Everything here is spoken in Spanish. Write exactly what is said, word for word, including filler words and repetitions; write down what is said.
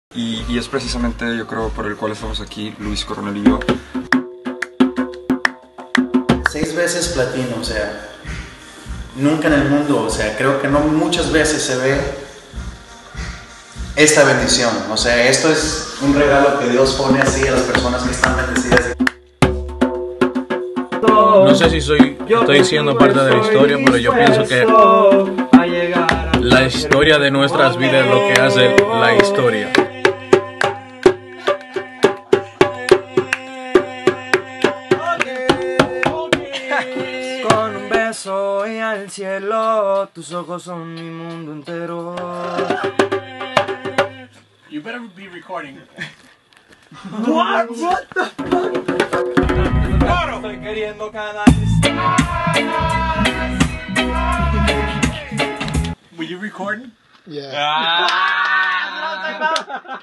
Y, y es precisamente, yo creo, por el cual estamos aquí, Luis Coronel y yo. Seis veces platino, o sea, nunca en el mundo, o sea, creo que no muchas veces se ve esta bendición. O sea, esto es un regalo que Dios pone así a las personas que están bendecidas. No sé si soy, estoy siendo parte de la historia, pero yo pienso que la historia de nuestras vidas es lo que hace la historia. Con un beso y al cielo, tus ojos son mi mundo entero. You better be recording. What? What the fuck? Estoy queriendo cada Were you recording? Yeah. Ah,